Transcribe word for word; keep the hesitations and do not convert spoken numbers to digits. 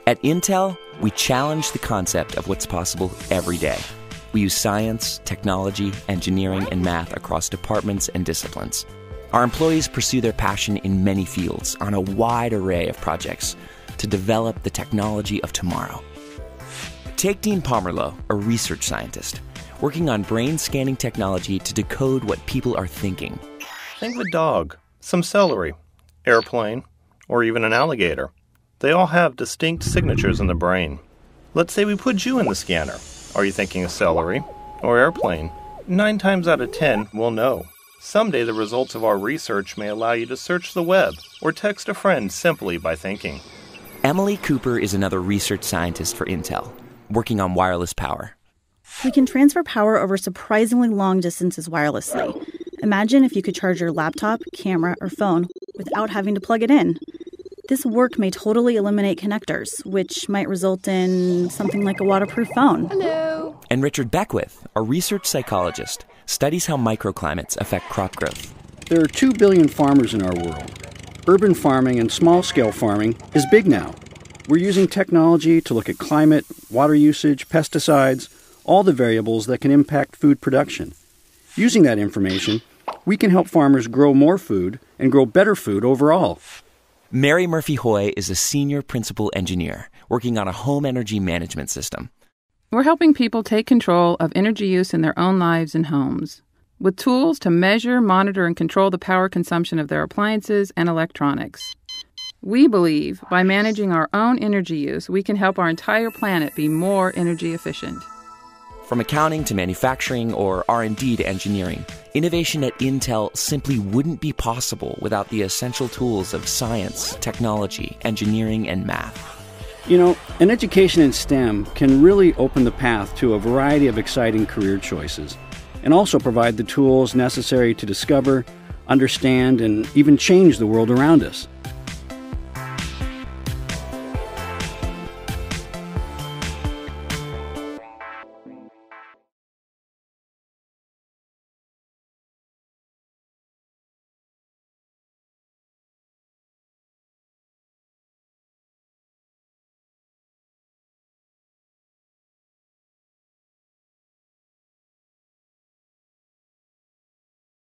At Intel, we challenge the concept of what's possible every day. We use science, technology, engineering, and math across departments and disciplines. Our employees pursue their passion in many fields on a wide array of projects to develop the technology of tomorrow. Take Dean Pomerleau, a research scientist, working on brain scanning technology to decode what people are thinking. Think of a dog, some celery, airplane, or even an alligator. They all have distinct signatures in the brain. Let's say we put you in the scanner. Are you thinking of celery or airplane? Nine times out of ten, we'll know. Someday the results of our research may allow you to search the web or text a friend simply by thinking. Emily Cooper is another research scientist for Intel, working on wireless power. We can transfer power over surprisingly long distances wirelessly. Imagine if you could charge your laptop, camera, or phone without having to plug it in. This work may totally eliminate connectors, which might result in something like a waterproof phone. Hello. And Richard Beckwith, a research psychologist, studies how microclimates affect crop growth. There are two billion farmers in our world. Urban farming and small-scale farming is big now. We're using technology to look at climate, water usage, pesticides, all the variables that can impact food production. Using that information, we can help farmers grow more food and grow better food overall. Mary Murphy Hoy is a senior principal engineer working on a home energy management system. We're helping people take control of energy use in their own lives and homes, with tools to measure, monitor, and control the power consumption of their appliances and electronics. We believe by managing our own energy use, we can help our entire planet be more energy efficient. From accounting to manufacturing or R and D to engineering, innovation at Intel simply wouldn't be possible without the essential tools of science, technology, engineering, and math. You know, an education in STEM can really open the path to a variety of exciting career choices, and also provide the tools necessary to discover, understand, and even change the world around us.